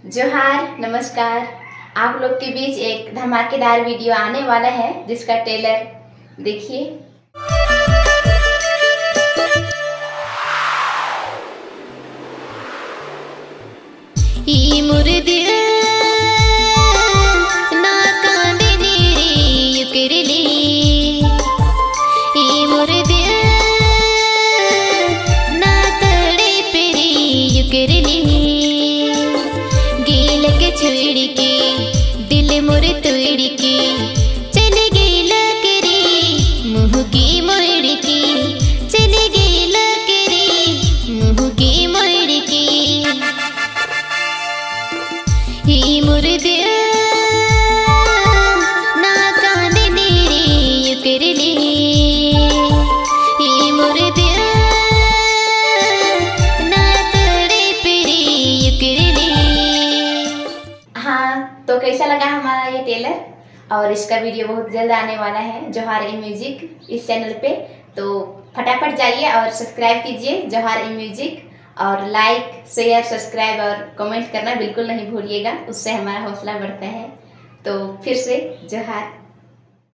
जोहार, नमस्कार। आप लोग के बीच एक धमाकेदार वीडियो आने वाला है जिसका ट्रेलर देखिए। छोड़ के दिल मोर तोड़ के चल गेला करे मुँह के मोड़ के चल गेला करे मुँह के मोड़ के ही मोर दिल ना कांदने रे कर ले ही मोर दिल ना तड़े पे कर ले। हाँ, तो कैसा लगा हमारा ये ट्रेलर और इसका वीडियो बहुत जल्द आने वाला है जोहार ई म्यूजिक इस चैनल पे। तो फटाफट जाइए और सब्सक्राइब कीजिए जोहार ई म्यूजिक और लाइक शेयर सब्सक्राइब और कमेंट करना बिल्कुल नहीं भूलिएगा, उससे हमारा हौसला बढ़ता है। तो फिर से जोहार।